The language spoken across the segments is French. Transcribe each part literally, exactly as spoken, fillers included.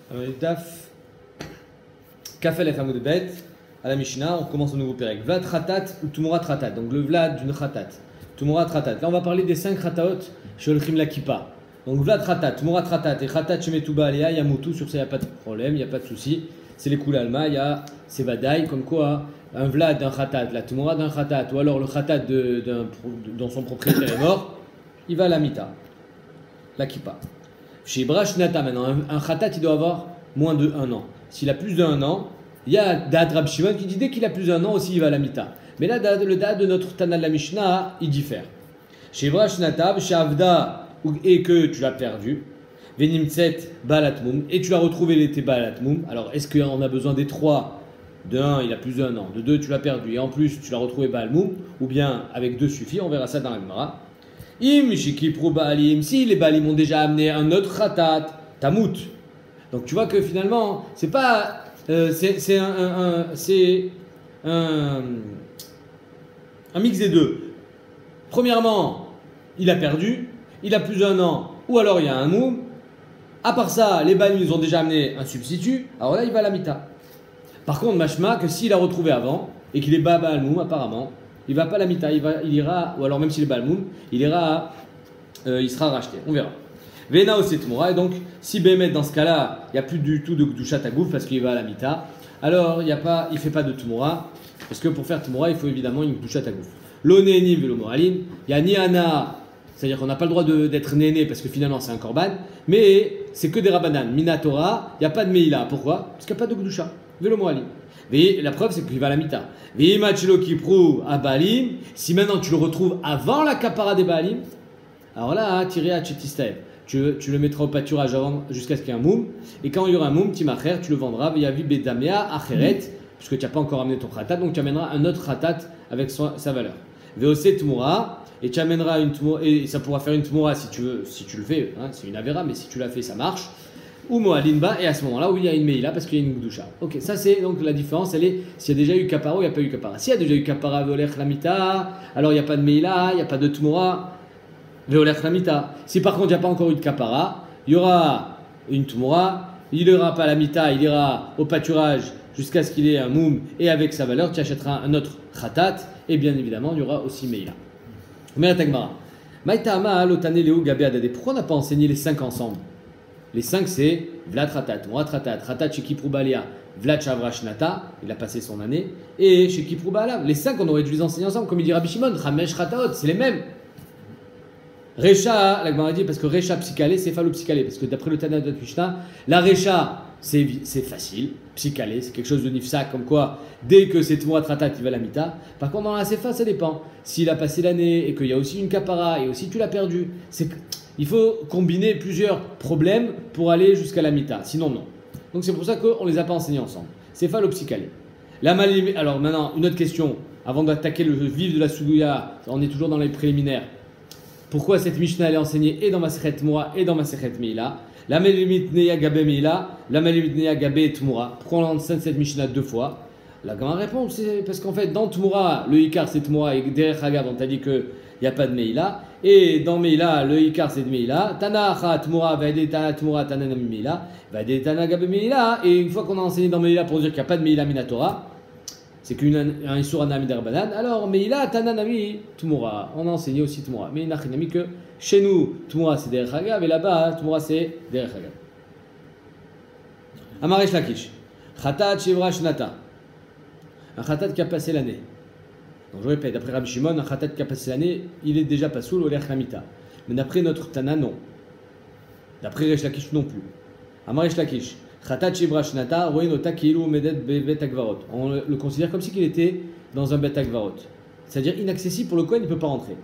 Alors, les Daf, Kafel et Hamoud Bet, à la Mishnah, on commence un nouveau pérec. Vlad Khatat ou Tumurat Khatat. Donc le Vlad d'une Khatat. Tumurat Khatat. Là, on va parler des cinq Khataot chez le Khim la Kippa. Donc Vlad Khatat, Tumurat Khatat et Khatat Shemetuba Alia, Yamutu, sur ça, il n'y a pas de problème, il n'y a pas de souci. C'est les Kula Alma, il y a c'est Vadaï, comme quoi un Vlad d'un Khatat, la Tumurat d'un Khatat, ou alors le Khatat de, de, dont son propriétaire est mort, il va à la Mita, la Kippa. Chez Brash Nata, maintenant, un, un Khatat, il doit avoir moins de un an. S'il a plus d'un an, il y a Dad Rab Shimon qui dit dès qu'il a plus d'un an aussi, il va à la Mita. Mais là, le Dad de notre Tana de la Mishnah, il diffère. Chez Brash Nata, chez Avda, et que tu l'as perdu, Venimtset Balatmoum, et tu l'as retrouvé l'été Balatmoum. Alors, est-ce qu'on a besoin des trois? De un, il a plus d'un an. De deux, tu l'as perdu. Et en plus, tu l'as retrouvé Balatmoum. Ou bien, avec deux suffit. On verra ça dans la Gemara. Im Shikipru Baalim. Si les Baalim ont déjà amené un autre Khatat, Tamout. Donc, tu vois que finalement, c'est pas. Euh, c'est un, un, un, c'est un, un mix des deux. Premièrement, il a perdu. Il a plus d'un an. Ou alors, il y a un moum. À part ça, les Baalim, ils ont déjà amené un substitut. Alors là, il va à la Mita. Par contre, Mashma, que s'il a retrouvé avant, et qu'il est Baba Al-Moum, apparemment, il va pas à la Mita, il, va, il ira, ou alors même s'il est Bal-Moum, il ira, euh, il sera racheté. On verra. Vena aussi Tmoura, et donc, si Bémet, dans ce cas-là, il n'y a plus du tout de Gdushat Agouf, parce qu'il va à la Mita, alors il ne fait pas de Tmoura, parce que pour faire Tmoura, il faut évidemment une Gdushat Agouf. L'Onéni Velo Moraline, il y a ni Ana, c'est-à-dire qu'on n'a pas le droit d'être néné, parce que finalement c'est un Korban, mais c'est que des Rabanan. Minatora, il n'y a pas de Meila. Pourquoi? Parce qu'il n'y a pas de Gdusha. Velo Moali. La preuve, c'est qu'il va à la Mita. qui prouve à Baalim. Si maintenant tu le retrouves avant la Kapara des Baalim, alors là, tiré à Tchetistaev. Tu, tu le mettras au pâturage jusqu'à ce qu'il y ait un moum. Et quand il y aura un moum, Timacher, tu le vendras via Bedamea, Acheret, puisque tu n'as pas encore amené ton khatat, donc tu amèneras un autre khatat avec sa, sa valeur. Veose Tmoura. Et tu amèneras une tmoura, et ça pourra faire une tmoura si tu veux, si tu le fais, hein, c'est une avera, mais si tu l'as fait, ça marche. Ou moalinba, et à ce moment-là, où il y a une meila, parce qu'il y a une gdusha. Ok, ça c'est donc la différence, elle est s'il y a déjà eu kapara ou il n'y a pas eu kapara. S'il y a déjà eu kapara veolech lamita, alors il n'y a pas de meila, il n'y a pas de tmoura veolech lamita. Si par contre il n'y a pas encore eu de kapara, il y aura une tmoura, il n'ira pas à la mita, il ira au pâturage jusqu'à ce qu'il ait un moum, et avec sa valeur, tu achèteras un autre khatat, et bien évidemment, il y aura aussi meila. Mais la Tagmara. Maïtama, Lotane, Léo, Gabé, Adade. Pourquoi on n'a pas enseigné les cinq ensemble? Les cinq, c'est Vlad Ratat, Morat Ratat, Ratat Shekiproubalia, Vlad Shavrashnata, il a passé son année, et Shekiproubalia. Les cinq, on aurait dû les enseigner ensemble, comme il dit Rabbi Shimon, Ramesh Rataot, c'est les mêmes. Recha, la Gemara dit, parce que Recha Psychalé, c'est Phalo-Psychalé, parce que d'après le Tana de Mishnah, la Recha, c'est facile, Psychalé, c'est quelque chose de nifsa, comme quoi, dès que c'est Morat Ratat, il va à la Mita. Par contre, dans la Sefa, ça dépend. S'il a passé l'année et qu'il y a aussi une Kapara et aussi tu l'as perdu, c'est il faut combiner plusieurs problèmes pour aller jusqu'à la Mita, sinon non. Donc c'est pour ça qu'on ne les a pas enseignés ensemble. C'est Phalo-Psychalé. La malim... Alors maintenant, une autre question, avant d'attaquer le vif de la Suguya, on est toujours dans les préliminaires. Pourquoi cette Mishnah elle est enseignée et dans Masechet Moura et dans Masechet Meila? La Melimit Neya Gabe Meila, la Melimit Neya Gabe Tmoura. Pourquoi on enseigne cette Mishnah deux fois? La grande réponse, c'est parce qu'en fait, dans Tmoura, le Ikar c'est Tmoura et derrière Hagab, on t'a dit qu'il n'y a pas de Meila. Et dans Meila, le Ikar c'est de Meila. Tana Kha Tmoura, Vaide Tana Tmoura, Tana Nami Meila, Vaide Tana Gabe Meila. Et une fois qu'on a enseigné dans Meila pour dire qu'il n'y a pas de Meila Minatora, c'est qu'un Isur Anami Darbanan. Alors, Meila, Tana Nami Tmoura. On a enseigné aussi Tmoura. Mais il n'a rien mis que chez nous, Tmoura c'est derrière Hagab et là-bas, Tmoura c'est derrière Hagab. Amaresh Lakish. Khatat Shivrash Nata. Un khatat qui a passé l'année. Donc je répète, d'après Rabbi Shimon, un khatat qui a passé l'année, il est déjà pas sous l'olech lamita. Mais d'après notre Tana, non. D'après Resh Lakish, non plus. Amaresh Lakish. Khatat Shibrash Nata, Roenota Kilu Medet Bet Agvarot. On le considère comme si il était dans un Bet Agvarot. C'est-à-dire inaccessible pour le Kohen, il ne peut pas rentrer.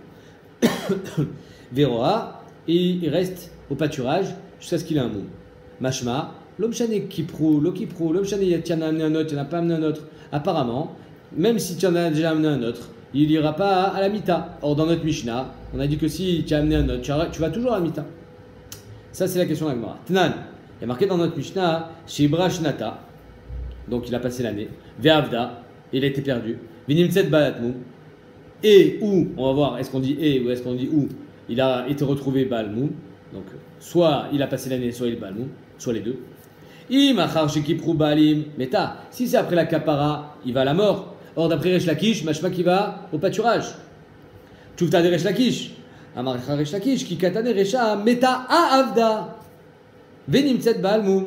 Veroa, et il reste au pâturage jusqu'à ce qu'il ait un mot. Mashma, l'homme chané Kiprou, l'homme Kiprou, l'homme chané, il en a amené un autre, il n'en a pas amené un autre. Apparemment, même si tu en as déjà amené un autre, il n'ira pas à la Mita. Or, dans notre Mishnah, on a dit que si tu as amené un autre, tu vas toujours à la Mita. Ça, c'est la question de la Gemara. Tnan, il y a marqué dans notre Mishnah, Shibrash Nata, donc il a passé l'année, Ve'avda, il a été perdu, Vinimtset Balatmou, et où, on va voir, est-ce qu'on dit et ou est-ce qu'on dit où, il a été retrouvé Balmou, donc soit il a passé l'année, soit il est Balmou, soit les deux. Meta. Si c'est après la kapara, il va à la mort. Or, d'après Resh Lakish, machma qui va au pâturage. Tchouvta de Resh Lakish. Amarcha Resh Lakish, qui katane Resha, Meta a avda. Venimtset baalmoum.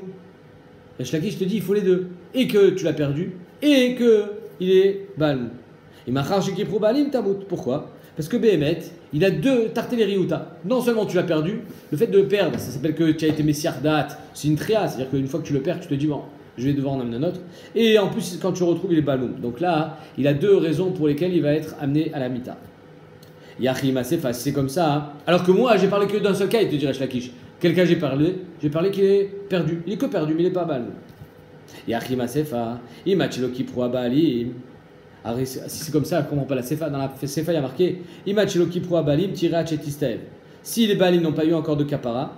Resh Lakish te dit il faut les deux. Et que tu l'as perdu, et que il est baalmoum. Et machar shekiprou baalim tamout. Pourquoi? Parce que Behemet, il a deux tarteleriuta. Non seulement tu l'as perdu, le fait de le perdre, ça s'appelle que tu as été messiar date, c'est une tria, c'est-à-dire qu'une fois que tu le perds, tu te dis bon, je vais devoir en amener un autre. Et en plus, quand tu le retrouves, il est baloum. Donc là, il a deux raisons pour lesquelles il va être amené à la mita. Yachim Asefa, c'est comme ça. Hein. Alors que moi, j'ai parlé que d'un seul cas, il te dirait Shlakish. Quel cas j'ai parlé? J'ai parlé qu'il est perdu. Il est que perdu, mais il est pas baloum. Yachim Asefa, Imachiloki Proabalim. Alors, si c'est comme ça, comment pas la Sefa? Dans la Sefa, il y a marqué Imachiloki Proabalim, Tira Chetistev. Si les Balim n'ont pas eu encore de kapara,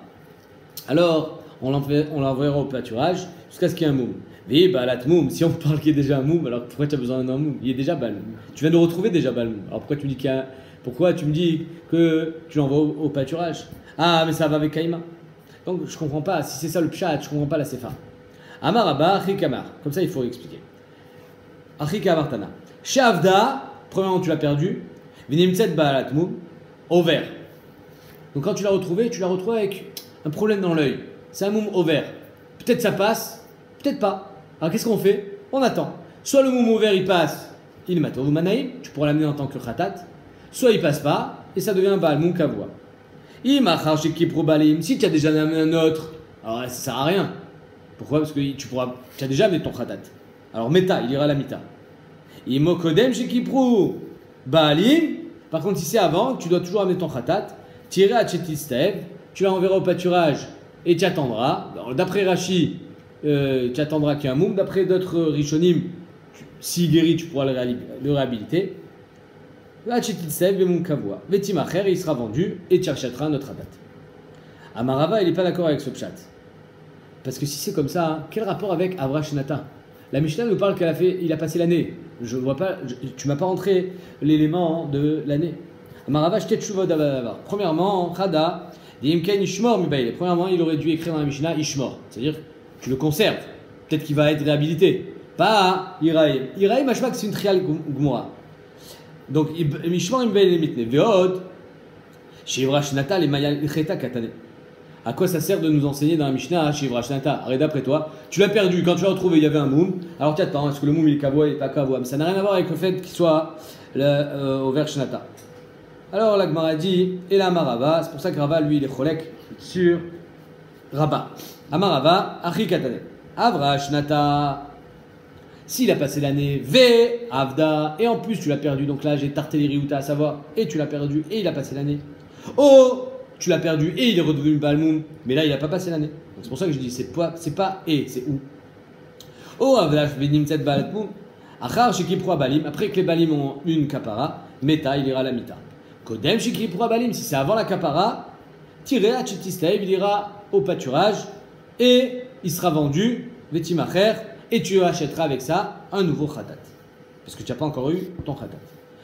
alors on l'enverra au pâturage jusqu'à ce qu'il y ait un moum. Oui, balat moum. Si on parle qu'il y a déjà un moum, alors pourquoi tu as besoin d'un moum? Il est déjà bal. Tu viens de retrouver déjà bal moum. Alors pourquoi tu me dis qu'il y a... Pourquoi tu me dis que tu l'envoies au, au pâturage? Ah, mais ça va avec Kaïma. Donc je comprends pas. Si c'est ça le pshat, je comprends pas la Sefa. Amar Abba, Achri Kamar. Comme ça, il faut expliquer. Achri Kamar Tana. Shavda, premièrement, tu l'as perdu. Vinimtset balat moum, au vert. Donc quand tu l'as retrouvé, tu l'as retrouvé avec un problème dans l'œil. C'est un moum au vert. Peut-être ça passe, peut-être pas. Alors qu'est-ce qu'on fait? On attend. Soit le moum au vert il passe, il matou manaïm, tu pourras l'amener en tant que khatat. Soit il passe pas, et ça devient un baal moum kavua. Imachar shekip robalim, si tu as déjà amené un autre, alors ça sert à rien. Pourquoi? Parce que tu pourras, tu as déjà amené ton khatat. Alors meta, il ira à la mita. Imokodem shekipru baalim. Par contre, si c'est avant, tu dois toujours amener ton khatat. Tirer à Chetistev, tu l'enverras au pâturage et tu attendras. D'après Rashi, euh, tu attendras qu'il y ait un moum. D'après d'autres Rishonim, s'il guérit, tu pourras le, le réhabiliter. À Chetistev, le moum kavua. Vetimacher, il sera vendu et tu achèteras notre adat. Amarava, il n'est pas d'accord avec ce pshat. Parce que si c'est comme ça, hein, quel rapport avec Avrashnata? La Mishnah nous parle qu'il a, fait, il a passé l'année. Je vois pas, je, tu m'as pas rentré l'élément de l'année. Premièrement, Khada, premièrement, il aurait dû écrire dans la Mishnah Ishmor, c'est-à-dire tu le conserves. Peut-être qu'il va être réhabilité. Pas Iraïm. Iraïm, je crois que c'est une trial Gmora. Donc, Ishmor, il me mitne. Veod, Shivra Shnata, les Mayal Cheta Katane. À quoi ça sert de nous enseigner dans la Mishnah Shivra Shnata? Arrête d'après toi, tu l'as perdu. Quand tu l'as retrouvé, il y avait un moum. Alors tu attends, est-ce que le moum il est kavoa, il n'est pas kavoa? Mais ça n'a rien à voir avec le fait qu'il soit le, euh, au vers Shnata. Alors la Gemara dit, et la Amarava, c'est pour ça que Rava, lui, il est cholek sur Rabba. Amarava, Achri Katane. Avra Shnata. S'il a passé l'année, V, Avda, et en plus tu l'as perdu, donc là j'ai tarté les riouta à savoir, et tu l'as perdu, et il a passé l'année. Oh, tu l'as perdu, et il est redevenu Balmoum, mais là il n'a pas passé l'année. C'est pour ça que je dis, c'est pas, c'est pas et, c'est où. Oh, Avda, Venimtset Balatmoum. Achar, Shekipro Balim, après que les Balim ont une kapara, Meta, il ira à la Mita. Kodem Shekipro Balim, si c'est avant la kapara, tiré à Chetistev, il ira au pâturage, et il sera vendu, Vetimacher, et tu achèteras avec ça un nouveau khatat. Parce que tu n'as pas encore eu ton khatat.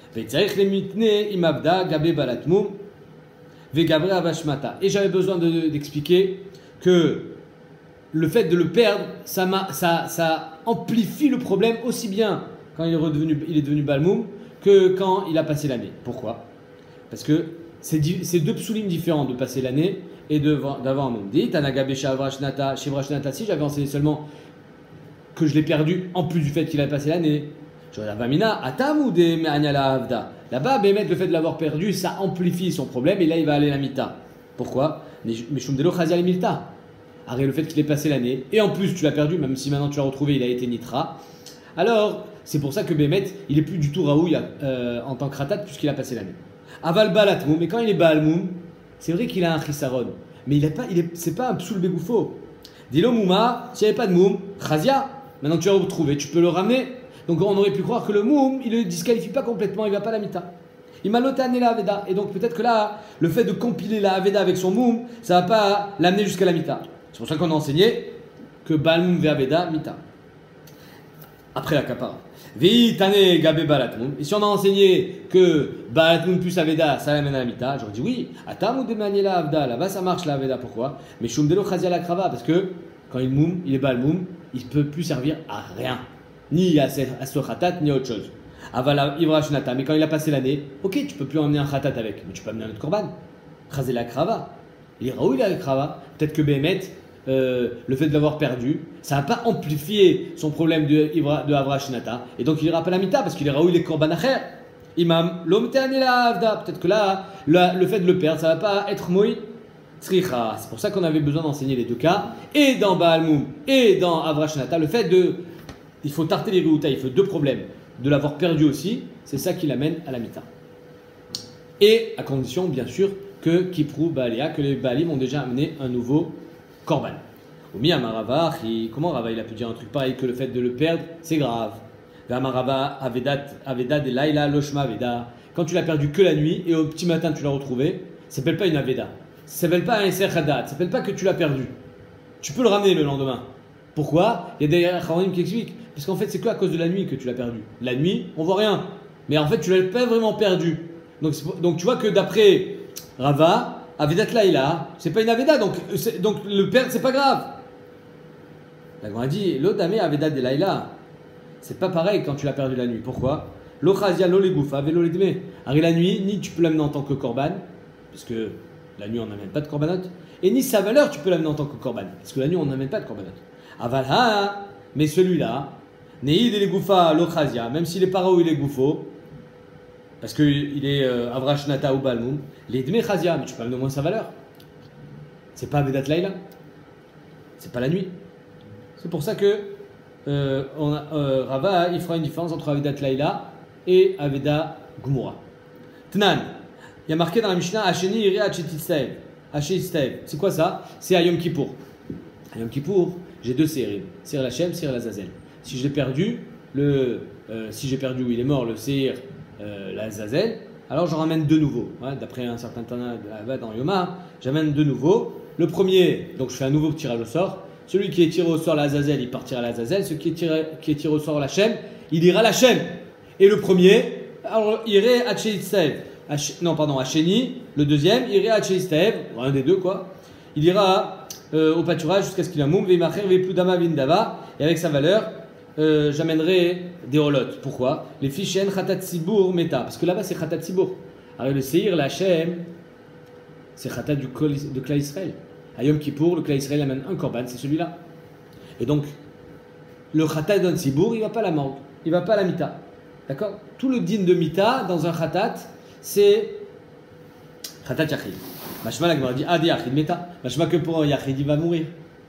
Et j'avais besoin de, d'expliquer que le fait de le perdre, ça, ça, ça amplifie le problème aussi bien quand il est, redevenu, il est devenu balmoum que quand il a passé l'année. Pourquoi? Parce que c'est deux psoulim différents de passer l'année et d'avoir un moum. Dit Tanagabesha Avrashnata, chez Vrashnata, si j'avais enseigné seulement que je l'ai perdu en plus du fait qu'il a passé l'année. J'aurais la Vamina, Atam ou des Me'anyala Avda. Là-bas, Bémet, le fait de l'avoir perdu, ça amplifie son problème et là il va aller à la Mita. Pourquoi? Meshumdelo Chazal Milta. Arrête le fait qu'il ait passé l'année et en plus tu l'as perdu, même si maintenant tu l'as retrouvé, il a été Nitra. Alors, c'est pour ça que Bémet, il est plus du tout Raoui euh, en tant que Ratat puisqu'il a passé l'année. Aval Balatmoum, mais quand il est Baalmoum, c'est vrai qu'il a un Chisaron, mais il n'est pas, c'est pas un Psoul Begoufo. Dilo Mouma, s'il n'y avait pas de Moum, Chazia. Maintenant tu l'as retrouvé, tu peux le ramener. Donc on aurait pu croire que le moum, il ne le disqualifie pas complètement, il ne va pas à la mita. Il m'a lotané la aveda. Et donc peut-être que là, le fait de compiler la aveda avec son moum, ça ne va pas l'amener jusqu'à la mita. C'est pour ça qu'on a enseigné que balmoum ve aveda mita. Après la kapara. Vitane gabe balatmoum. Et si on a enseigné que balatmoum plus aveda, ça l'amène à la mita, j'aurais dit oui. Atam ou demanier la avda, là-bas ça marche la aveda. Pourquoi? Mais shumdelo chazia la krava, parce que quand il moum, il est balmoum, il ne peut plus servir à rien. Ni à ce, à ce khatat, ni à autre chose. Avala ivra shnata, mais quand il a passé l'année, ok, tu peux plus emmener un khatat avec, mais tu peux amener un autre korban. Chazer la krava. Il est raoul la krava. Peut-être que Béhémet, euh, le fait de l'avoir perdu, ça n'a pas amplifié son problème de, ivra, de avra shnata. Et donc il ira pas la mita parce qu'il est raoul les korban acher. Imam, l'homme la avda. Peut-être que là, là, le fait de le perdre, ça ne va pas être moï. Tzricha. C'est pour ça qu'on avait besoin d'enseigner les deux cas. Et dans Baal Moum et dans avra shnata, le fait de. Il faut tarter les réouta, il faut deux problèmes. De l'avoir perdu aussi, c'est ça qui l'amène à la mita. Et à condition, bien sûr, que Kiprou Baaléa, que les Baalim ont déjà amené un nouveau korban. Omi Amarava, comment Rava il a pu dire un truc pareil que le fait de le perdre, c'est grave. Amarava Aveda de Laila Loshma Aveda. Quand tu l'as perdu que la nuit et au petit matin tu l'as retrouvé, ça s'appelle pas une Aveda. Ça s'appelle pas un Eser Hadat. Ça s'appelle pas que tu l'as perdu. Tu peux le ramener le lendemain. Pourquoi? Il y a des Khawarim qui expliquent. Parce qu'en fait, c'est que à cause de la nuit que tu l'as perdu. La nuit, on voit rien. Mais en fait, tu l'as pas vraiment perdu. Donc, donc tu vois que d'après Rava, Avedat Laïla, c'est pas une Aveda. Donc, donc le perdre, c'est pas grave. La Gemara dit, l'Odame Avedat de Laïla, c'est pas pareil quand tu l'as perdu la nuit. Pourquoi? L'Ochazia, l'Olegoufa, Véloledme. Alors, la nuit, ni tu peux l'amener en tant que korban, parce que la nuit, on n'amène pas de korbanot. Et ni sa valeur, tu peux l'amener en tant que korban, parce que la nuit, on n'amène pas de korbanot. Avalha, mais celui-là, Neïd et les Goufa, l'Ochazia, même s'il est para ou il est Goufo, parce qu'il est euh, Avrashnata ou Balmoum, les Dme Chazia, mais tu peux amener au moins sa valeur. C'est pas Avedat Laïla, c'est pas la nuit. C'est pour ça que euh, on a, euh, Rava, il fera une différence entre Avedat Laïla et Aveda Gumura. Tnan, il y a marqué dans la Mishnah, Hacheni iri Hachetistaev. Hachetistaev, c'est quoi ça? C'est à Yom Kippour. À Yom Kippour, j'ai deux séries, Seir Lachem, Seir Lazazel. Si je l'ai perdu, le, euh, si j'ai perdu où il est mort, le Seir euh, Lazazel, alors j'en ramène deux nouveaux. Ouais, d'après un certain Tana dans Yoma, j'amène deux nouveaux. Le premier, donc je fais un nouveau tirage au sort. Celui qui est tiré au sort Lazazel, il partira à Lazazel. Celui qui est tiré, qui est tiré au sort Lachem, il ira Lachem. Et le premier, alors il irait à Tcheistev. Non, pardon, à Chéni. Le deuxième, il irait à Tcheistev, un des deux quoi. Il ira euh, au pâturage jusqu'à ce qu'il a moum, veimacher, veiploudama vindava. Et avec sa valeur, euh, j'amènerai des holotes. Pourquoi? Les fichen khatat sibour meta. Parce que là-bas, c'est khatat sibour. Alors le seir, Lachem, c'est khatat du de Kla Israël. À Yom Kippour, le Kla Israël amène un korban, c'est celui-là. Et donc, le khatat d'un sibour, il ne va pas à la morgue, il ne va pas à la mita. D'accord? Tout le din de mita dans un khatat, c'est khatat yachid. Mashma la Gemara dit adi yachid meta. Mashma que pour un yachid, il va mourir.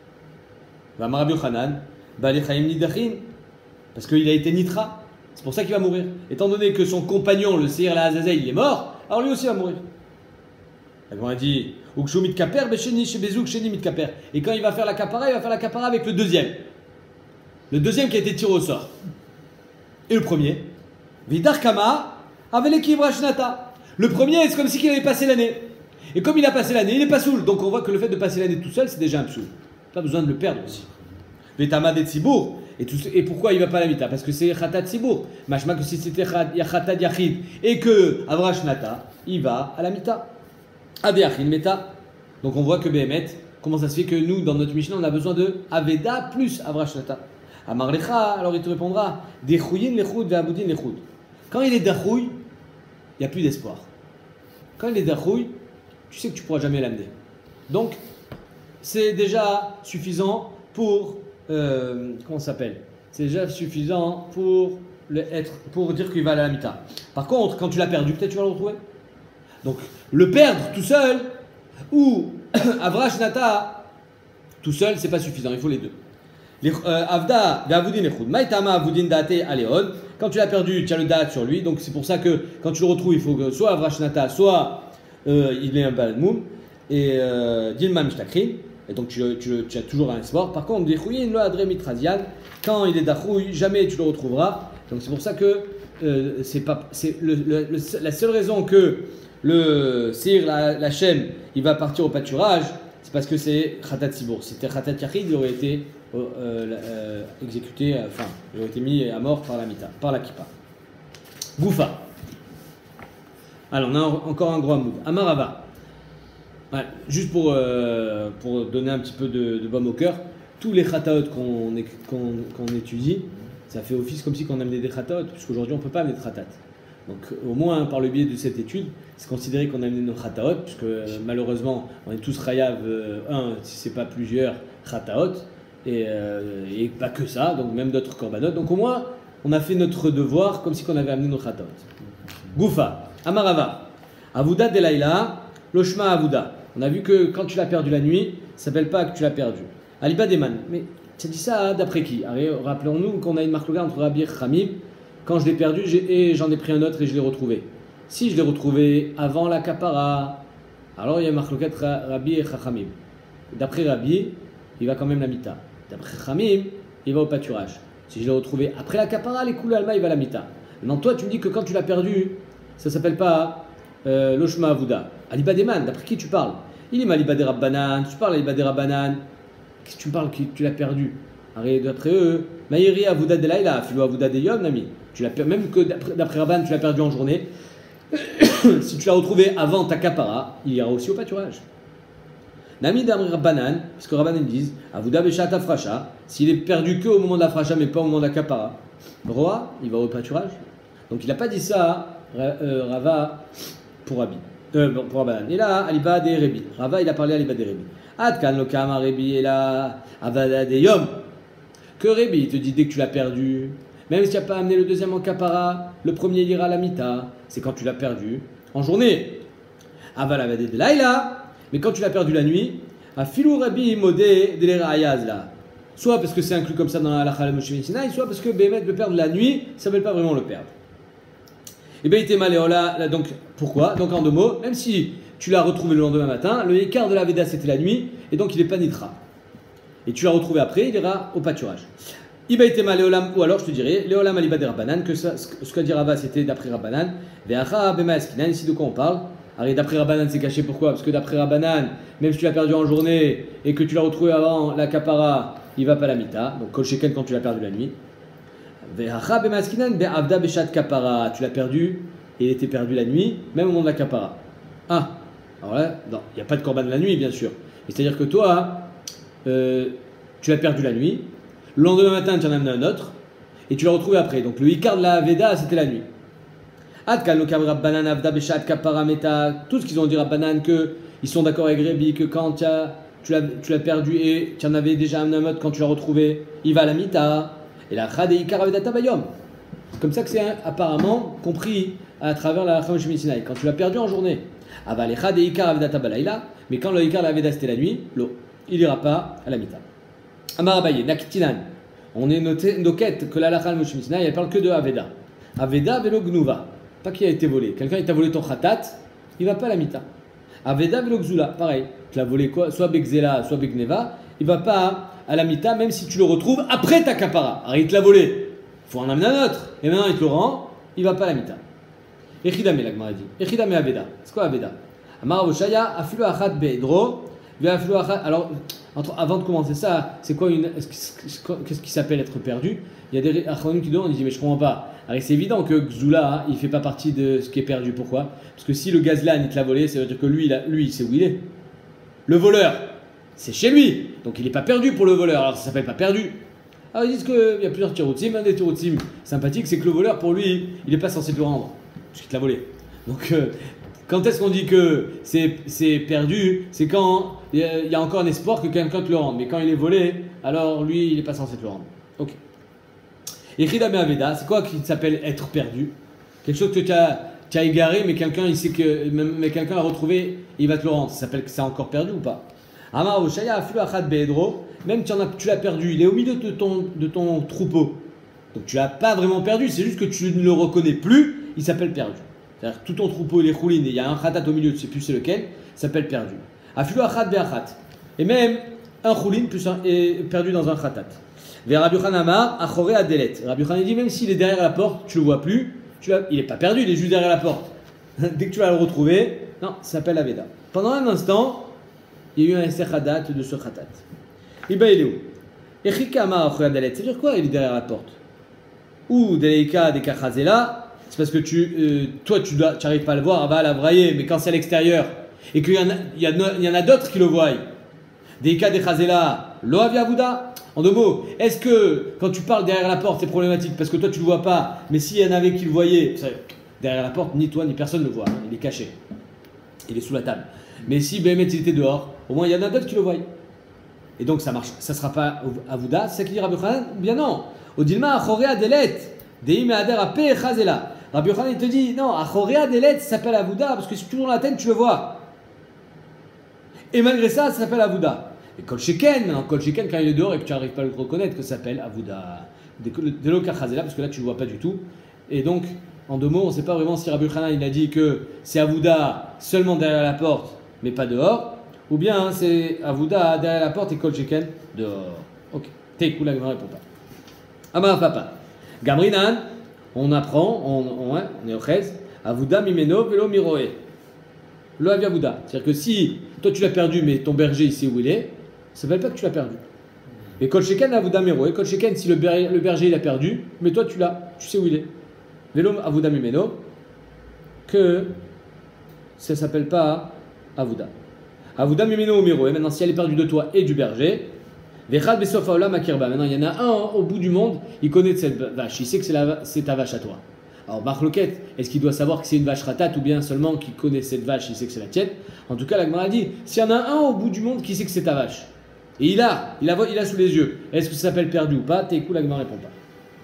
Va Rabbi Yochanan, ba le chayim nidachin, parce qu'il a été nitra. C'est pour ça qu'il va mourir. Étant donné que son compagnon, le seir la Azazel, il est mort, alors lui aussi va mourir. La Gemara dit ukshu mitkaper besheni shebezouk sheni mitkaper. Et quand il va faire la kapara, il va faire la kapara avec le deuxième. Le deuxième qui a été tiré au sort. Et le premier, vidar kama avec l'équipe Rashnata. Le premier, c'est comme si il avait passé l'année. Et comme il a passé l'année, il n'est pas saoul. Donc on voit que le fait de passer l'année tout seul, c'est déjà un psoul. Pas besoin de le perdre aussi. Vetama de Tzibour. Et, et pourquoi il ne va pas à la mita? Parce que c'est Khatat Tzibour. Machma que si c'était Khatat Yachid et que Avrashnata, il va à la mita. Ade Yachid Meta. Donc on voit que Béhémet, comment ça se fait que nous, dans notre Mishnah, on a besoin de Aveda plus Avrashnata. Amarlecha, alors il te répondra Dechouyin lechud ve'aboudin lechud. Quand il est dachouille, il n'y a plus d'espoir. Quand il est dachouille, tu sais que tu ne pourras jamais l'amener. Donc, c'est déjà suffisant pour. Euh, comment ça s'appelle? C'est déjà suffisant pour, le être, pour dire qu'il va à la mita. Par contre, quand tu l'as perdu, peut-être tu vas le retrouver. Donc, le perdre tout seul ou Avrash Nata tout seul, c'est pas suffisant. Il faut les deux. Avda, Gavoudin Echud. Maïtama, Avoudin Date, Aléon. Quand tu l'as perdu, tu as le date sur lui. Donc, c'est pour ça que quand tu le retrouves, il faut que soit Avrash Nata, soit euh, il est un balmoum. Et Dilma Mishtakrin. Et donc tu, tu, tu as toujours un espoir. Par contre, quand il est dachouille, jamais tu le retrouveras. Donc c'est pour ça que euh, c'est pas, c'est le, le, le, la seule raison que le Seir, la, la Shem, il va partir au pâturage, c'est parce que c'est Khatat Sibour. Si c'était Khatat Yachid, il aurait été euh, euh, exécuté, euh, enfin, il aurait été mis à mort par la Mita, par la Kippa. Goufa. Alors on a encore un gros mood. Amarava. Ouais, juste pour, euh, pour donner un petit peu de, de baume au cœur, tous les khataot qu'on qu'on qu'on étudie, ça fait office comme si on amenait des khataot, puisqu'aujourd'hui on ne peut pas amener de khatat. Donc au moins par le biais de cette étude, c'est considéré qu'on a amené nos khataot, puisque euh, malheureusement on est tous chayav, euh, un, si c'est pas plusieurs khataot, et, euh, et pas que ça, donc même d'autres korbanot. Donc au moins on a fait notre devoir comme si on avait amené nos khataot. Goufa, Amarava, Avuda Delaïla, Loshma Avuda. On a vu que quand tu l'as perdu la nuit, ça ne s'appelle pas que tu l'as perdu. Aliba Deman, mais tu as dit ça d'après qui? Rappelons-nous qu'on a une marque entre Rabbi et Khamim. Quand je l'ai perdu et j'en ai pris un autre et je l'ai retrouvé. Si je l'ai retrouvé avant la kapara, alors il y a une marque Rabbi et Khamim. D'après Rabbi, il va quand même la mita. D'après Khamim, il va au pâturage. Si je l'ai retrouvé après la kapara, les coulées alma, il va à la mita. Maintenant, toi, tu me dis que quand tu l'as perdu, ça ne s'appelle pas euh, l'Oshma Avuda. Aliba Deman, d'après qui tu parles? Il est Maliba des Rabbanan, tu parles Aliba des Rabbanan. Qu'est-ce que tu me parles que tu l'as perdu? D'après eux, Maïri Avuda de Laïla, Philo Avuda de Yom, Nami. Tu l'as même que d'après Rabban, tu l'as perdu en journée. Si tu l'as retrouvé avant ta kapara, il ira aussi au pâturage. Nami d'Amri Rabbanan, parce que Rabbanan disent Avuda Beshat Afrasha, s'il est perdu que au moment de la frasha, mais pas au moment de la kapara, Roi, il va au pâturage. Donc il n'a pas dit ça, euh, Rava, pour Rabbi. Euh, pour Rabbanan. Et là, Aliba de Rebi. Rava, il a parlé à Aliba de Rebi. Adkan Lokama Rebi et là, Avada de Yom. Que Rebi, il te dit dès que tu l'as perdu, même si tu n'as pas amené le deuxième en kapara, le premier il ira à la mita, c'est quand tu l'as perdu en journée. Aval Avada de Laïla, mais quand tu l'as perdu la nuit, à Filou Rabbi Modé de l'Erayaz là. Soit parce que c'est inclus comme ça dans la halakha Moshe Sinai, soit parce que Bémet le perdre la nuit, ça ne veut pas vraiment le perdre. Et bien il était maléola, donc pourquoi? Donc en deux mots, même si tu l'as retrouvé le lendemain matin, le écart de la Veda c'était la nuit, et donc il n'est pas nitra. Et tu l'as retrouvé après, il ira au pâturage. Iba était maléolam, ou alors je te dirais, Léolam aliba de Rabbanan, que ça, ce qu'a dit Rava c'était d'après Rabbanan, Veacha bema eskinan, ici de quoi on parle? Alors d'après Rabbanan c'est caché, pourquoi? Parce que d'après Rabbanan, même si tu l'as perdu en journée, et que tu l'as retrouvé avant la kapara, il va pas à la mita, donc kol sheken quand tu l'as perdu la nuit. Veacha bema eskinan, be'avda beshat kapara, tu l'as perdu, et il était perdu la nuit, même au moment de la kapara. Ah, alors là, non, il n'y a pas de korban la nuit bien sûr. C'est-à-dire que toi, euh, tu l'as perdu la nuit, le lendemain matin tu en as amené un autre, et tu l'as retrouvé après. Donc le Icar de la Veda c'était la nuit. Adkan lokam rabbanan avda beshat kapara meta, tout ce qu'ils ont dit Rabbanan, que ils sont d'accord avec Rébi, que quand tu l'as perdu et tu en avais déjà amené un autre, quand tu l'as retrouvé, il va à la mita. Et la chade Icar avda tabayom. C'est comme ça que c'est hein, apparemment compris à travers la Moshe Sinai. Quand tu l'as perdu en journée, avalecha de Icar avda tabalayla, mais quand le Icar de la Veda c'était la nuit, l'eau, il n'ira pas à la mita. Amar Abaye, Naktinan. On est noté noquette que la halakha Moshe Sinai, elle parle que de Aveda. Aveda velo gnuva. Pas qui a été volé. Quelqu'un il t'a volé ton khatat, il va pas à la mita. Aveda velo gzula, pareil. Tu l'as volé quoi? Soit begzela, soit begneva, il va pas à la mita, même si tu le retrouves après ta kapara. Alors il te l'a volé, il faut en amener un autre. Et maintenant il te le rend, il va pas à la mita. Echidame, la Gemara dit. Echidame Aveda. C'est quoi Aveda? Amar Avoshaya, afilu achat be'edro. Alors, entre, avant de commencer ça, c'est quoi une, qu'est-ce qui s'appelle être perdu? Il y a des achronim qui demandent, on dit mais je comprends pas. Alors c'est évident que Gzula, hein, il fait pas partie de ce qui est perdu. Pourquoi? Parce que si le gazlan il te l'a volé, ça veut dire que lui, il, a, lui, il sait où il est. Le voleur, c'est chez lui, donc il n'est pas perdu pour le voleur. Alors ça s'appelle pas perdu. Alors ils disent qu'il y a plusieurs tirotim, un des tirotim sympathiques, c'est que le voleur pour lui, il n'est pas censé te le rendre, parce qu'il te l'a volé. Donc euh, quand est-ce qu'on dit que c'est perdu? C'est quand il y, y a encore un espoir que quelqu'un te le rende. Mais quand il est volé, alors lui, il n'est pas censé te le rendre. Ok. Et Ridame Aveda, c'est quoi qui s'appelle être perdu? Quelque chose que tu as, tu as égaré, mais quelqu'un il sait que, mais quelqu'un l'a retrouvé, il va te le rendre. Ça s'appelle que c'est encore perdu ou pas? Amar Oshaya Afilu Achat Be'edro, même si tu l'as perdu, il est au milieu de ton, de ton troupeau. Donc tu l'as pas vraiment perdu, c'est juste que tu ne le reconnais plus, il s'appelle perdu. C'est-à-dire que tout ton troupeau il est choulin et il y a un khatat au milieu, tu ne sais plus c'est lequel, ça s'appelle perdu. Afilu achat be'achat. Et même un choulin est perdu dans un khatat. Vers Rabbi Yochanan Amar, achoré adelet. Rabbi Yochanan dit même s'il est derrière la porte, tu le vois plus, tu il n'est pas perdu, il est juste derrière la porte. Dès que tu vas le retrouver, non, ça s'appelle Aveda. Pendant un instant, il y a eu un esserhadat de ce khatat. Et ben il est où? Echika Amar achoré adelet. Ça veut dire quoi il est derrière la porte? Ou deleika de kachazela. C'est parce que tu, euh, toi, tu n'arrives pas à le voir, va la brailler, mais quand c'est à l'extérieur, et qu'il y en a, il y a, il y en a d'autres qui le voient, des cas des chazela, Lo avi Avouda. En deux mots, est-ce que quand tu parles derrière la porte, c'est problématique parce que toi tu le vois pas, mais s'il y en avait qui le voyaient, derrière la porte, ni toi ni personne ne le voit, hein, il est caché, il est sous la table. Mais si Béhémet il était dehors, au moins il y en a d'autres qui le voient. Et donc ça marche, ça sera pas Avouda, c'est qui dit Rabbi Yochanan? Bien non. Odilma achorea delet, deim ader ape chazela. Rabbi Yochanan il te dit non, achorea delet ça s'appelle Avouda parce que si tu tournes la tête tu le vois. Et malgré ça, ça s'appelle Avouda. Et Kol Sheken, maintenant Kol Sheken quand il est dehors et que tu n'arrives pas à le reconnaître, que ça s'appelle Avouda. De l'Oka Chazela parce que là tu le vois pas du tout. Et donc en deux mots, on ne sait pas vraiment si Rabbi Yochanan il a dit que c'est Avouda seulement derrière la porte, mais pas dehors. Ou bien hein, c'est Avouda derrière la porte et Kol Sheken dehors. Ok. Teikou, la Gemara répond pas. Amar Papa. Gamrinan, on apprend, on, on, hein, on est au Chez. Avouda mimeno velo miroe. Lo avi Avouda. C'est-à-dire que si toi tu l'as perdu, mais ton berger il sait où il est, ça ne veut pas que tu l'as perdu. Et Kol Sheken Avouda miroe. Kol Sheken, si le, ber, le berger il a perdu, mais toi tu l'as, tu sais où il est. Velo Avouda mimeno. Que ça ne s'appelle pas Avouda. Avouda mimeno ou miroe. Maintenant, si elle est perdue de toi et du berger, Vechad besof haolam akirba. Maintenant, il y en a un au bout du monde, il connaît de cette vache, il sait que c'est, la, c'est ta vache à toi. Alors, Marloquette, est-ce qu'il doit savoir que c'est une vache ratate ou bien seulement qu'il connaît cette vache, il sait que c'est la tienne? En tout cas, la Gemara dit, s'il y en a un au bout du monde qui sait que c'est ta vache, et il a, il a, il a sous les yeux, est-ce que ça s'appelle perdu ou pas? Teikou, la Gemara répond pas.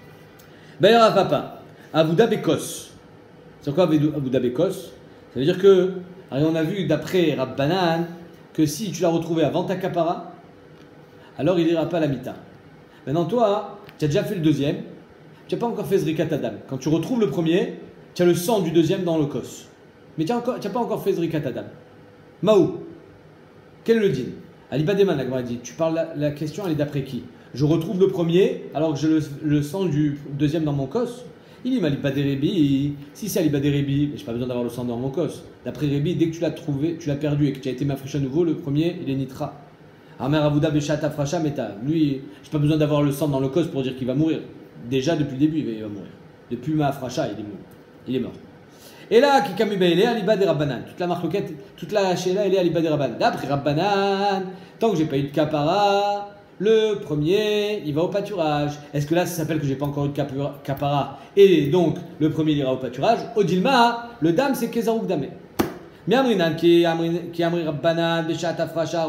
Bayara papa, Avouda bekos. C'est quoi Avouda bekos? Ça veut dire que, alors on a vu d'après Rabbanan, que si tu l'as retrouvé avant ta kapara, alors il n'ira pas à la mita. Maintenant, toi, tu as déjà fait le deuxième, tu n'as pas encore fait Zrikat Adam. Quand tu retrouves le premier, tu as le sang du deuxième dans le kos. Mais tu n'as pas encore fait Zrikat Adam. Maou, quel est le din? Alibademan, la Gemara dit, tu parles, la, la question elle est d'après qui? Je retrouve le premier alors que j'ai le, le sang du deuxième dans mon kos. Il dit, Alibaderebi, si c'est Alibaderebi, je n'ai pas besoin d'avoir le sang dans mon kos. D'après Rebi, dès que tu l'as trouvé, tu l'as perdu et que tu as été mafriché à nouveau, le premier, il est nitra. Amer Avouda Beshata Frasha Meta. Lui, j'ai pas besoin d'avoir le sang dans le cos pour dire qu'il va mourir. Déjà, depuis le début, il va, il va mourir. Depuis ma Frasha, il est mort. Il est mort. Et là, Kikami Be'ele, Aliba de Rabbanan. Toute la marloquette, toute la Sheila, elle est Aliba de Rabbanan. D'après Rabbanan, tant que j'ai pas eu de kapara, le premier, il va au pâturage. Est-ce que là, ça s'appelle que j'ai pas encore eu de kapara et donc le premier, il ira au pâturage? Odilma, le dame, c'est Kezarouk Dame. Miamrinan, qui est Amri Rabbanan, Beshata Frasha,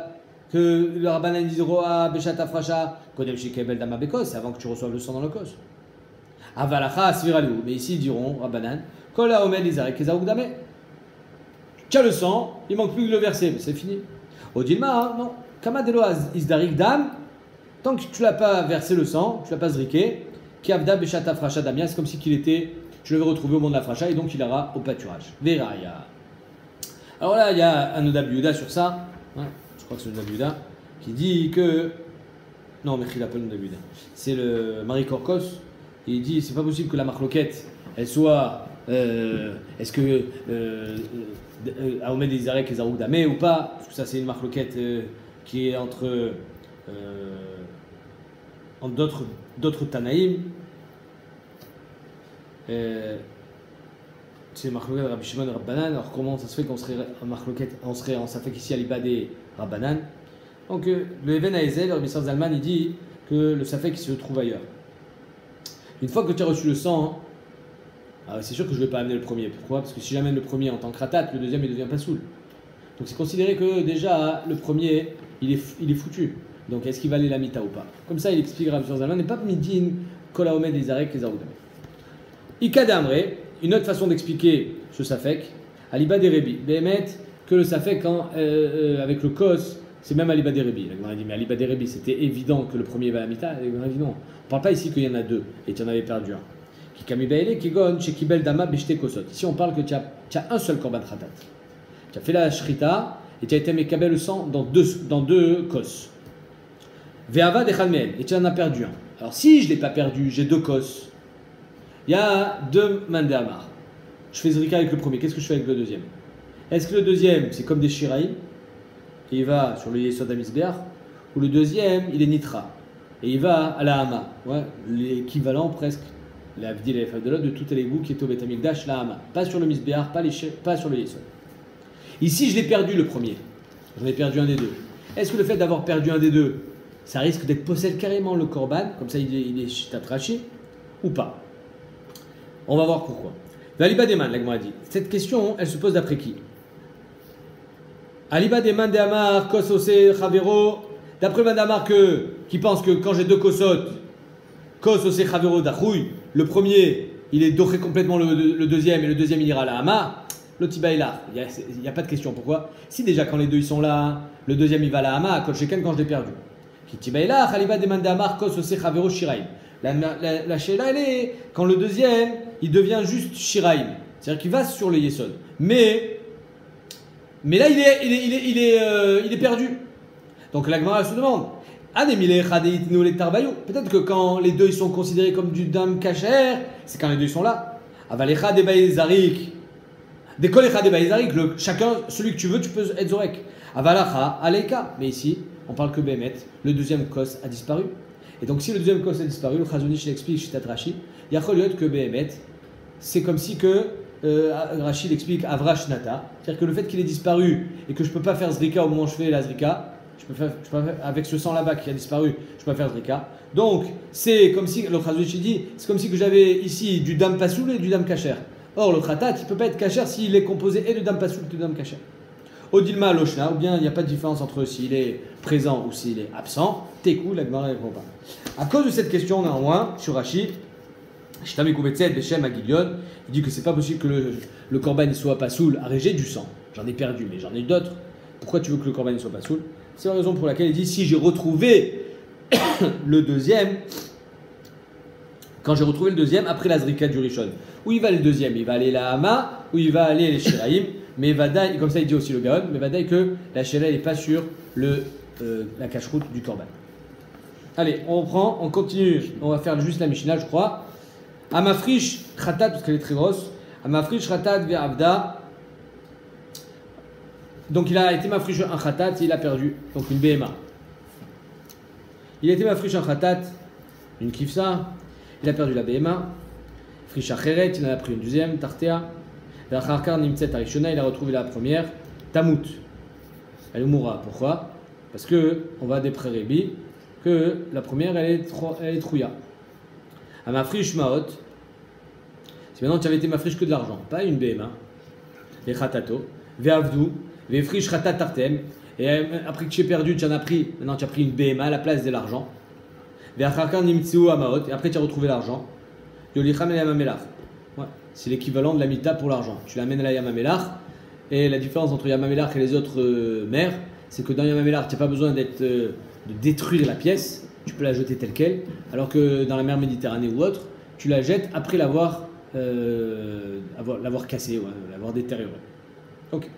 que le Rabbanan dit Roa, Beshata Frasha, Kodem Shikebel Dama Bekos, c'est avant que tu reçoives le sang dans le kos. Avalacha, Sviralou. Mais ici, ils diront, Rabbanan, Kola Omed Izarek Kezarouk Dame. Tu as le sang, il manque plus que le verset, c'est fini. Odilma, non. Kamadelo Izdarik Dam, tant que tu l'as pas versé le sang, tu l'as pas zriqué, Kiavda Beshata Frasha Damia, c'est comme si qu'il était, tu l'avais retrouvé au moment de la Frasha et donc il ira au pâturage. Veraya. Alors là, il y a un Oda Biuda sur ça, hein, je crois que c'est le Oda Biuda, qui dit que. Non, mais il appelle le Oda Biuda. C'est le Marie Korkos, et il dit c'est pas possible que la marloquette, elle soit. Euh, Est-ce que. Euh, euh, Aomed Izarek et Zarouk Damé ou pas? Parce que ça, c'est une marloquette euh, qui est entre. Euh, entre d'autres, d'autres Tanaïm. Euh, c'est Marloquet Rabbi Shimon et Rabbanan. Alors comment ça se fait qu'on serait en Marloquet, on serait en Safek ici à l'Ibadé Rabbanan? Donc euh, le Even Aezel, le Rabbi Zalman, il dit que le Safek se trouve ailleurs. Une fois que tu as reçu le sang, hein, c'est sûr que je ne vais pas amener le premier. Pourquoi? Parce que si j'amène le premier en tant que ratat, le deuxième il devient pas soul. Donc c'est considéré que déjà le premier il est, il est foutu. Donc est-ce qu'il va aller la mita ou pas? Comme ça il explique Rabbi Zalman, n'est pas midin kol haomed izarek et zarouk damé. Ikadamre, une autre façon d'expliquer ce safek, aliba des rebi. Béhémet, que le safek hein, euh, euh, avec le kos, c'est même aliba des rebi. La Gemara dit, mais aliba des rebi, c'était évident que le premier va à la mita. La Gemara dit non. On ne parle pas ici qu'il y en a deux et tu en avais perdu un. Kikami be'ele, kigon, shekibel dama beshte kosot. Ici on parle que tu as, tu as un seul korban khatat. Tu as fait la shrita et tu as été mekabel le sang dans deux, dans deux kos. Ve'ava dechal meel, et tu en as perdu un. Alors si je ne l'ai pas perdu, j'ai deux kos. Il y a deux mandéamar. Je fais zrika avec le premier. Qu'est-ce que je fais avec le deuxième? Est-ce que le deuxième, c'est comme des shiraïm, et il va sur le yesod amisbeach, ou le deuxième, il est nitra, et il va à la hama, ouais, l'équivalent presque, la vdil et la de tout les goûts qui est au betamikdash, la hama. Pas sur le misbeach, pas, pas sur le yesod. Ici, je l'ai perdu le premier. J'en ai perdu un des deux. Est-ce que le fait d'avoir perdu un des deux, ça risque d'être possède carrément le korban, comme ça il est, il est shitat Rashi, ou pas. On va voir pourquoi. Aliba Deman, la Gemara dit. Cette question, elle se pose d'après qui? Aliba Deman de Amar, Kosose, Chavero. D'après Madamar que, qui pense que quand j'ai deux kosot, Kosose, Chavero, Dachouy, le premier, il est doré complètement le, le deuxième, et le deuxième, il ira à la Hama. L'Otiba est là. Il n'y a, a pas de question. Pourquoi? Si déjà, quand les deux ils sont là, le deuxième, il va à la Hama, quand quand je l'ai perdu. Kitiba est là, Aliba Deman de Amar, Kosose, Chavero, Shiraim. La, la, la Sheila, elle est, quand le deuxième, il devient juste Shiraim. C'est-à-dire qu'il va sur le Yesod. Mais, mais là, il est, il est, il est, il est, euh, il est perdu. Donc la Gemara se demande, peut-être que quand les deux ils sont considérés comme du dam kacher, c'est quand les deux ils sont là. Avalecha de baïzarik. Décolecha de baïzarik, chacun, celui que tu veux, tu peux être zorek. Avalacha, aleika. Mais ici, on parle que Bémet, le deuxième kos a disparu. Et donc, si le deuxième kos a disparu, le Chazonish l'explique, Shitat Rashi, Yachol que Behemet, c'est comme si que euh, Rashi l'explique Avrash Nata, c'est-à-dire que le fait qu'il ait disparu et que je ne peux pas faire Zrika au moment où je fais la Zrika, je peux faire, je peux faire, avec ce sang là-bas qui a disparu, je peux pas faire Zrika. Donc, c'est comme si, le Chazonish dit, c'est comme si que j'avais ici du Dam Pasoul et du Dam Kacher. Or, le Khatat, il ne peut pas être Kacher s'il est composé et de Dam Pasoul et de Dam Kacher. Odilma Loshna, ou bien il n'y a pas de différence entre s'il est présent ou s'il est absent. Tekou, la Gemara ne répond pas. À cause de cette question, néanmoins, sur Rashi, Shitami Kouvetset, Beshem Agilion, il dit que c'est pas possible que le, le korban soit pas soul, arrêté du sang. J'en ai perdu, mais j'en ai d'autres. Pourquoi tu veux que le korban soit pas soul? C'est la raison pour laquelle il dit si j'ai retrouvé le deuxième, quand j'ai retrouvé le deuxième, après la Zrika du Rishon, où il va le deuxième? Il va aller la Hama, où il va aller les Shiraim. Mais Vadaï, comme ça il dit aussi le Gaon, mais Vadaï que la Sheila n'est pas sur le, euh, la cache-route du Korban. Allez, on reprend, on continue, on va faire juste la Mishnah, je crois. Amafrish Khatat, parce qu'elle est très grosse. Amafrish Khatat Ve'avda. Donc il a été mafrish un Khatat et il a perdu, donc une B M A. Il a été mafrish un Khatat, une Kifsa, il a perdu la B M A. Frish Acheret, il en a pris une deuxième, Tartea. Il a retrouvé la première, Tamut. Elle mourra. Pourquoi? Parce que on va des pré-rébi que la première elle est, elle est trouilla. À ma friche maot, si maintenant tu avais été ma friche que de l'argent, pas une B M A, les khatato, ve'avdou, les friches khatat tartem, et après que tu as perdu, tu en as pris, maintenant tu as pris une B M A à la place de l'argent. Ve'acharkar nimtsiu amaot, et après tu as retrouvé l'argent. Yolicham el amamelach. C'est l'équivalent de la mita pour l'argent. Tu l'amènes à la Yamamelach, et la différence entre Yamamelach et les autres euh, mers, c'est que dans Yamamelach, tu n'as pas besoin d'être, euh, de détruire la pièce, tu peux la jeter telle qu'elle, alors que dans la mer Méditerranée ou autre, tu la jettes après l'avoir, euh, avoir, l'avoir cassée, ouais, l'avoir détériorée. Ok.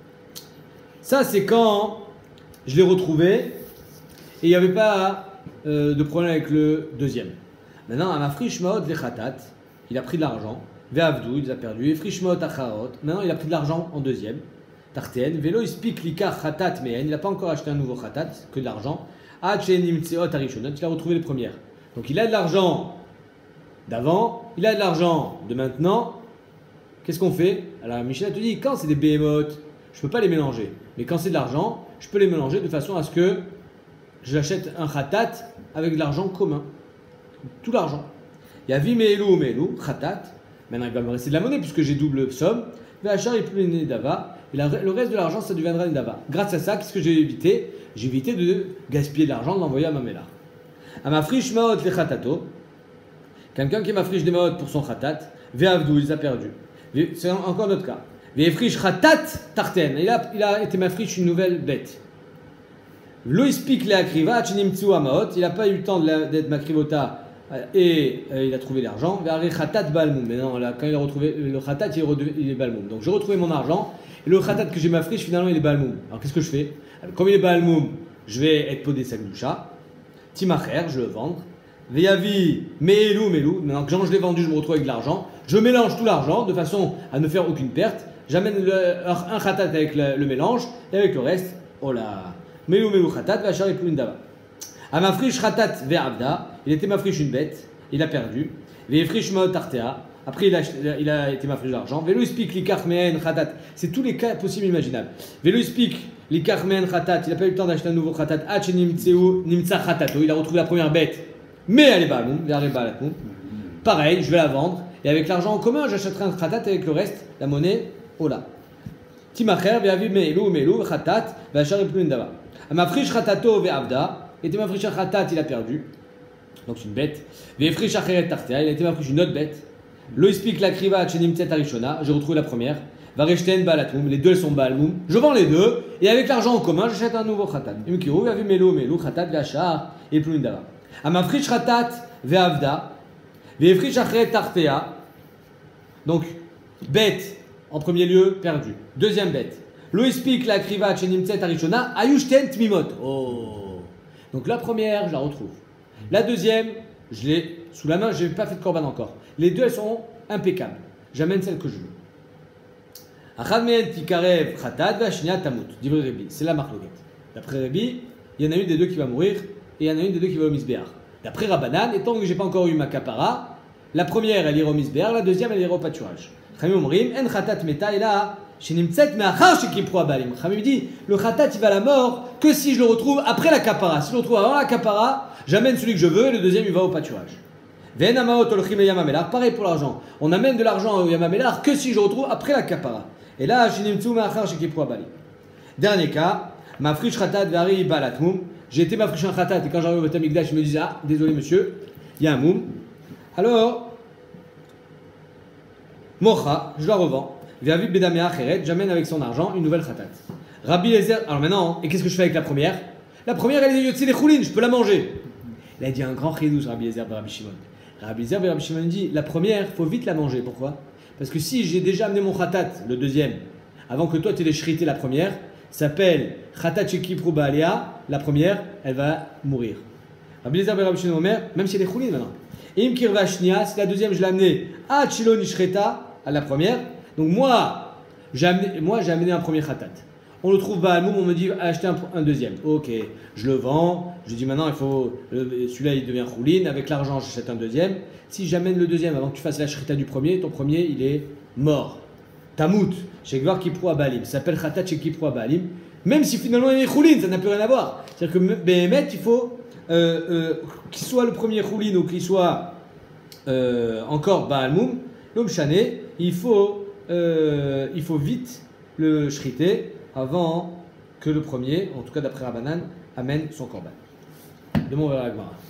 Ça, c'est quand je l'ai retrouvé, et il n'y avait pas euh, de problème avec le deuxième. Maintenant, à ma friche maot le khatat, il a pris de l'argent. Ve'avdou, il a perdu. Frishmot acharot. Maintenant, il a pris de l'argent en deuxième. Tarten. Vélo, il spik likar khatat mehen. Il n'a pas encore acheté un nouveau khatat, que de l'argent. Hachenim tseot arishonot. Il a retrouvé les premières. Donc, il a de l'argent d'avant. Il a de l'argent de maintenant. Qu'est-ce qu'on fait? Alors, Michel te dit, quand c'est des behemoths, je ne peux pas les mélanger. Mais quand c'est de l'argent, je peux les mélanger de façon à ce que j'achète un khatat avec de l'argent commun. Tout l'argent. Il y a vi meelu meelu, khatat. Maintenant, il va me rester de la monnaie puisque j'ai double somme. Vachar et plus les dava. Et la, le reste de l'argent, ça deviendra une dava. Grâce à ça, qu'est-ce que j'ai évité? J'ai évité de gaspiller de l'argent, de l'envoyer à ma méla. À ma friche maot le khatato. Quelqu'un qui m'a friche des maot pour son khatat. Ve'avdou, il les a perdu. C'est encore notre cas. Ve'friche khatat tarten. Il a, il a été ma friche une nouvelle bête. Loispik le akriva, chinimtsu amaot. Il n'a pas eu le temps d'être ma krivota. Et euh, il a trouvé l'argent. Mais non, là, quand il a retrouvé le khatat, il est, il est balmoum. Donc j'ai retrouvé mon argent. Et le khatat que j'ai ma friche, finalement, il est balmoum. Alors qu'est-ce que je fais? Alors, comme il est balmoum, je vais être podé sagdoucha. Timacher, je le vendre. Veyavi, meelou, meelou. Maintenant que je l'ai vendu, je me retrouve avec de l'argent. Je mélange tout l'argent de façon à ne faire aucune perte. J'amène un khatat avec le, le mélange. Et avec le reste, oh là. Meelou, meelou, khatat, vachar et plus une dava. À ma friche khatat ve'avda. Il était ma friche une bête, il a perdu. Les friches maot tartea. Après, il a, il a été mafrish d'argent. Velo explique l'ikar mehen khatat. C'est tous les cas possibles et imaginables. Velo explique l'ikar mehen khatat. Il n'a pas eu le temps d'acheter un nouveau khatat. Hach nimtseu nimtsa khatato. Il a retrouvé la première bête. Mais elle est baloum. Pareil, je vais la vendre. Et avec l'argent en commun, j'achèterai un khatat avec le reste, la monnaie, ola. Timacher, ve'avi me'elu, me'elu, khatat, ve'achar eplu ndava. Amafrish khatato ve'avda. Et mafrish khatat, il a perdu. Donc c'est une bête. Ve'efrish acheret tartea. Il a été mafrish une autre bête. Lo explique la kriva chenimtset arishona. J'ai retrouvé la première. Vareshten balatmoum. Les deux elles sont balmoum. Je vends les deux. Et avec l'argent en commun, j'achète un nouveau khatat. Imkiru, ve'avi me'elu, me'elu, khatat, ve'achar eplu ndava. Amafrish khatat ve'avda. Ve'efrish acheret tartea. Donc, bête, en premier lieu, perdu. Deuxième bête. Lo explique la kriva chenimtset arishona. Ayushten tmimot. Oh. Donc la première, je la retrouve. La deuxième, je l'ai sous la main, je n'ai pas fait de korban encore. Les deux, elles sont impeccables. J'amène celle que je veux. Achad mehen tikarev khatat ve'ashnia tamut. Divrei Rabbi. C'est la marloquette. D'après Rabbi, il y en a une des deux qui va mourir et il y en a une des deux qui va au misbéar. D'après Rabbanan, étant que je n'ai pas encore eu ma kapara, la première, elle ira au misbéar, la deuxième, elle ira au pâturage. Chamim omrim, en khatat meta ela shenimtset me'achar shekipru abalim. Chamim dit, le khatat, il va à la mort que si je le retrouve après la kapara. Si je le retrouve avant la kapara, j'amène celui que je veux et le deuxième, il va au pâturage. Pareil pour l'argent. On amène de l'argent au Yamamelar que si je retrouve après la kapara. Et là, dernier cas, ma friche khatat vari balatmoum. J'ai été ma friche en khatat et quand j'arrive au Beth Amikdash, je me dis ah, désolé monsieur, il y a un moum. Alors, mocha, je la revends. Viavi bedamea acheret, j'amène avec son argent une nouvelle khatat. Rabbi Lezer, alors maintenant, et qu'est-ce que je fais avec la première? La première, elle est yotzi les choulines, je peux la manger. Il a dit un grand chidouche, Rabbi Lezer et Rabbi Shimon. Rabbi Lezer et Rabbi Shimon dit la première, il faut vite la manger. Pourquoi? Parce que si j'ai déjà amené mon khatat, le deuxième, avant que toi tu aies les shrité la première, s'appelle khatat shekipru baalea, la première, elle va mourir. Rabbi Lezer et Rabbi Shimon Omer, même si elle est choulines maintenant. Im kirva shnia, si la deuxième je l'ai amenée à chilo nishreta, à la première, donc moi, j'ai amené, moi, j'ai amené un premier khatat. On le trouve Baalmoum, on me dit acheter un, un deuxième. Ok, je le vends, je dis maintenant il faut, celui-là il devient rouline, avec l'argent j'achète un deuxième. Si j'amène le deuxième avant que tu fasses la shrita du premier, ton premier il est mort. Tamout, chez Gvar Kipro Abalim, ça s'appelle Khatat chez Kipro Abalim, même si finalement il est rouline, ça n'a plus rien à voir. C'est-à-dire que Béhémet, il faut euh, euh, qu'il soit le premier rouline ou qu'il soit euh, encore Baalmoum, l'homme chané, il faut, euh, il faut vite le shriter avant que le premier, en tout cas d'après Rabbanan, amène son korban. De mon verre à Gemara.